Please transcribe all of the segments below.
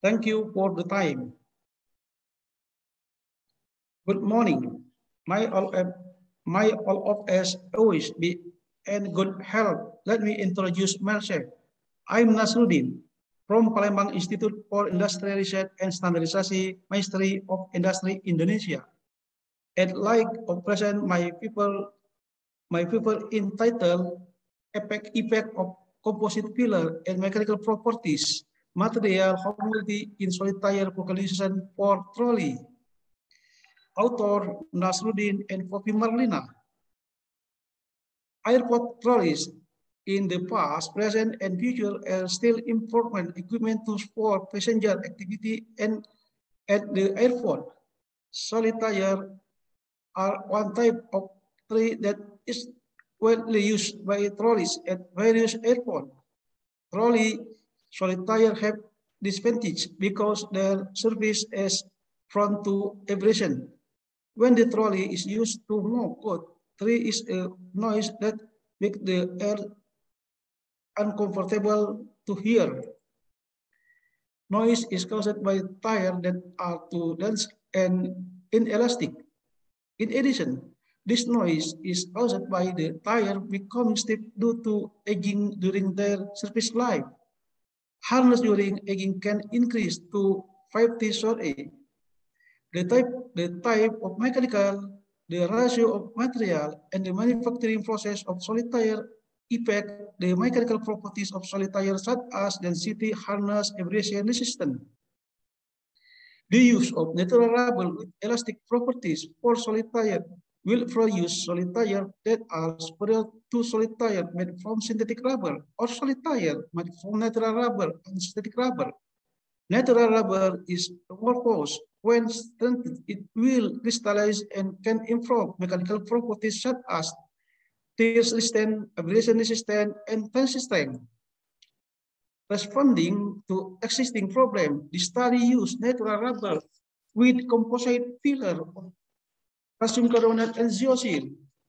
Thank you for the time. Good morning. My all of us always be in good health. Let me introduce myself. I'm Nasruddin from Palembang Institute for Industrial Research and Standardization, Ministry of Industry, Indonesia. I'd like to present my people entitled effect of composite pillar and mechanical properties, material homogeneity in solid tire vulcanization for Trolly. Author Nasruddin and Poppy Marlina. Airport trolleys in the past, present, and future are still important equipment to support passenger activity and at the airport. Solid tire are one type of tree that is widely used by trolleys at various airports. Trolley solid tire have disadvantage because their surface is prone to abrasion. When the trolley is used to move goods, there is a noise that makes the air uncomfortable to hear. Noise is caused by tires that are too dense and inelastic. In addition, this noise is caused by the tire becoming stiff due to aging during their service life. Harness during aging can increase to 50 SOA. The type of mechanical, the ratio of material, and the manufacturing process of solid tire affect the mechanical properties of solid tire such as density, hardness, abrasion resistance. The use of natural rubber with elastic properties for solid tire will produce solid tire that are superior to solid tire made from synthetic rubber or solid tire made from natural rubber and synthetic rubber. Natural rubber is amorphous. When strengthened, it will crystallize and can improve mechanical properties such as tear resistance, abrasion resistance, and tension strength. Responding to existing problem, the study used natural rubber with composite filler of calcium carbonate and zeosil.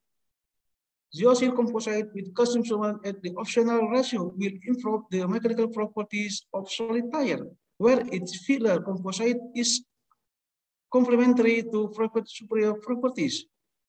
Zeosil composite with calcium carbonate at the optional ratio will improve the mechanical properties of solid tire, where its filler composite is complementary to superior properties.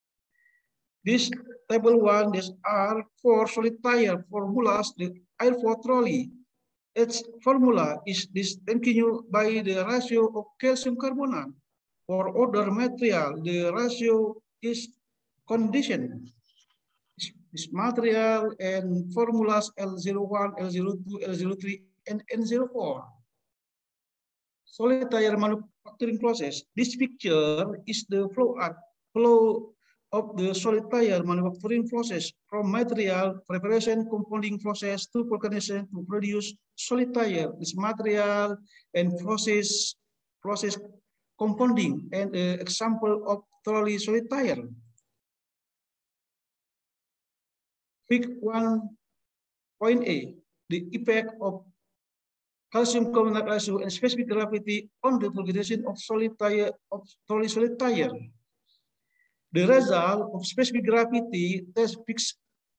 This table 1, these are for solid tire formulas, the airport trolley. Its formula is discontinued by the ratio of calcium carbonate. For other material, the ratio is conditioned. This material and formulas L01, L02, L03, and N04. Solid tire manufacturing process. This picture is the flow of the solid tire manufacturing process from material preparation compounding process to vulcanization to produce solid tire. This material and process compounding and an example of trolley solid tire. Pick 1.A, the effect of calcium carbonate ratio and specific gravity on the vulcanization of solid tire of trolley solid tire. The result of specific gravity test fix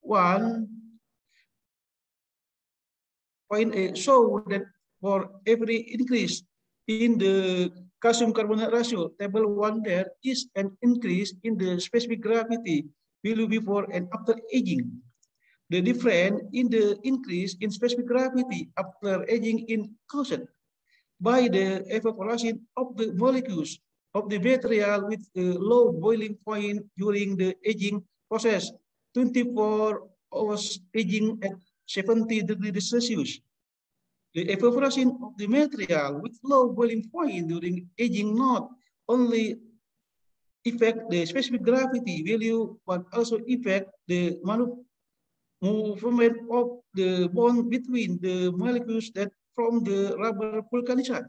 1.A show that for every increase in the calcium carbonate ratio, table 1 there is an increase in the specific gravity value before and after aging. The difference in the increase in specific gravity after aging is caused by the evaporation of the molecules of the material with a low boiling point during the aging process, 24 hours aging at 70 degrees Celsius. The evaporation of the material with low boiling point during aging not only affect the specific gravity value, but also affect the movement of the bond between the molecules that from the rubber vulcanization.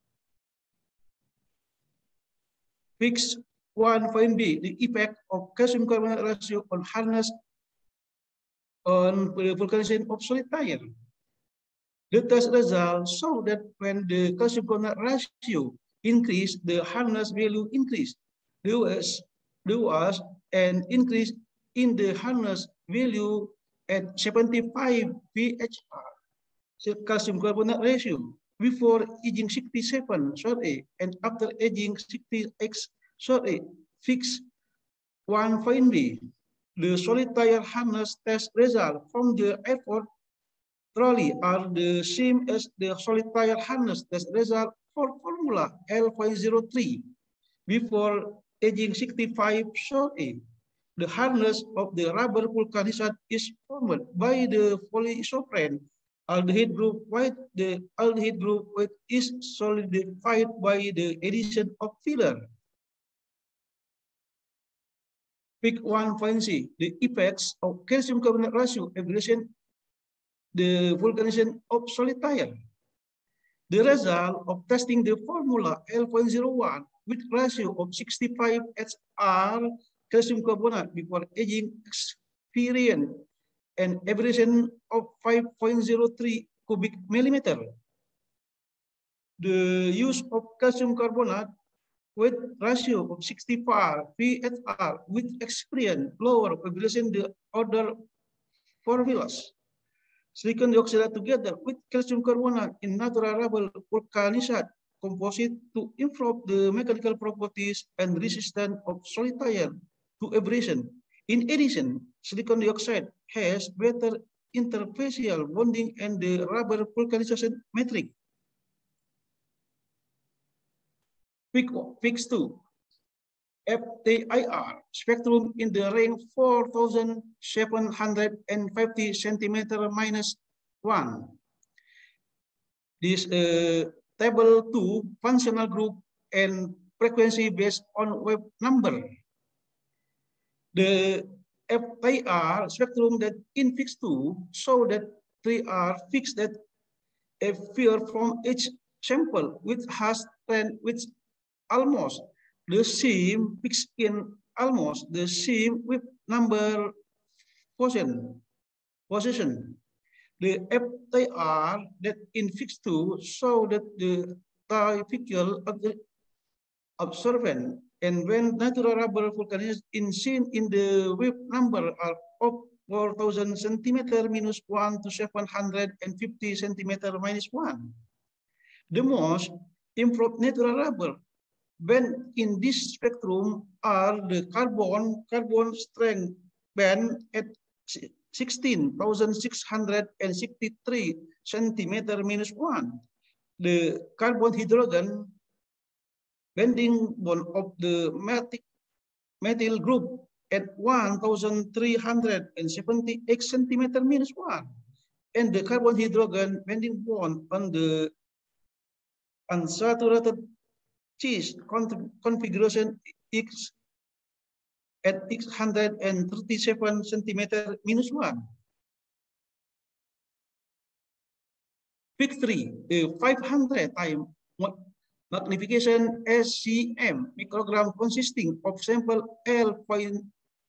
Fix 1.B, the effect of calcium carbonate ratio on hardness on the vulcanization of solid tire. The test results show that when the calcium carbonate ratio increase, the hardness value increase. There was an increase in the hardness value at 75 pHr, calcium carbonate ratio, before aging 67, sorry, and after aging 60x, sorry, fix one point B. The solid tire harness test result from the airport trolley are the same as the solid tire harness test result for formula L.03 before aging 65, sorry. The harness of the rubber vulcanization is formed by the polyisoprene aldehyde group, while the aldehyde group is solidified by the addition of filler. Pick 1.c, the effects of calcium carbonate ratio aggregation, the vulcanization of solid tire. The result of testing the formula L.01 with ratio of 65 HR calcium carbonate before aging experience an aberration of 5.03 cubic millimeter. The use of calcium carbonate with ratio of 65 VHR with experience lower aberration the other formulas. Silicon dioxide together with calcium carbonate in natural rubber vulcanized composite to improve the mechanical properties and resistance of solid tire to abrasion. In addition, silicon dioxide has better interfacial bonding and the rubber vulcanization metric. Fix 2. FTIR spectrum in the range 4,750 centimeter minus 1. This table 2 functional group and frequency based on wave number. The FTIR spectrum that in fix 2 show that 3 are fixed that appear from each sample which has trend which almost the same fixed in almost the same with number position. The FTR that in fix 2 show that the typical of the observant and when natural rubber vulcanization in seen in the wave number are of 4,000 centimeter minus 1 to 750 centimeter minus 1. The most improved natural rubber band in this spectrum are the carbon strength band at 16,663 centimeter minus 1. The carbon hydrogen bending bond of the methyl group at 1,378 centimeter minus 1. And the carbon hydrogen bending bond on the unsaturated cis configuration X at 637 centimeter minus 1. Pick 3, 500 time magnification SCM microgram consisting of sample L.L01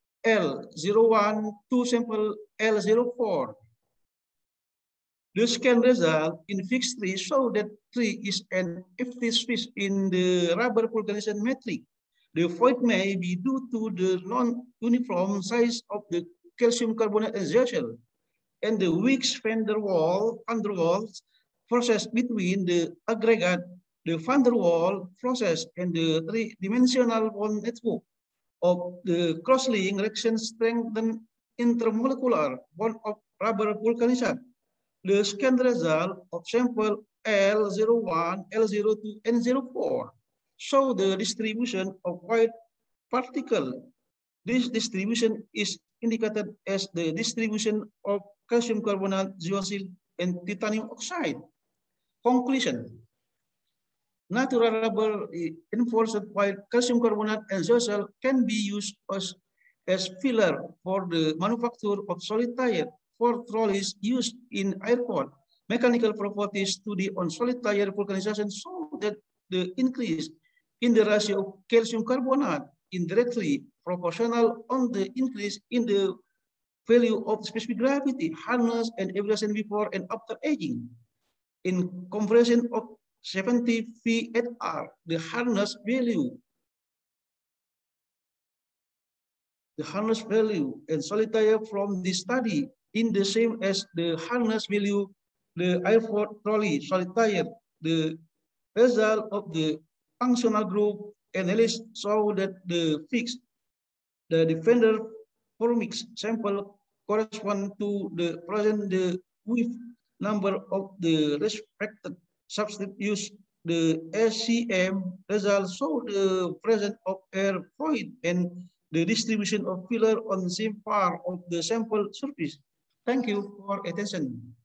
to sample L04. The scan result in fix 3 show that 3 is an empty space in the rubber vulcanization metric. The void may be due to the non-uniform size of the calcium carbonate exhaustion and the weak van der Waals process between the aggregate, the van der Waals process, and the three-dimensional bond network of the cross-link reaction strengthened intermolecular bond of rubber vulcanization. The scan result of sample L01, L02, and 04 show the distribution of white particle. This distribution is indicated as the distribution of calcium carbonate, zeosil, and titanium oxide. Conclusion. Natural rubber enforced white calcium carbonate and zeosil can be used as filler for the manufacture of solid tire for trolleys used in airport. Mechanical properties study on solid tire vulcanization show that the increase in the ratio of calcium carbonate indirectly proportional on the increase in the value of specific gravity, harness, and abrasion before and after aging. In comparison of 70 VHR, the harness value and solid tire from this study in the same as the harness value, the airport trolley solid tire The result of the functional group analysis show that the defender formics sample correspond to the present the width number of the respected substitute used. The SCM results show the presence of air fluid and the distribution of filler on same part of the sample surface. Thank you for attention.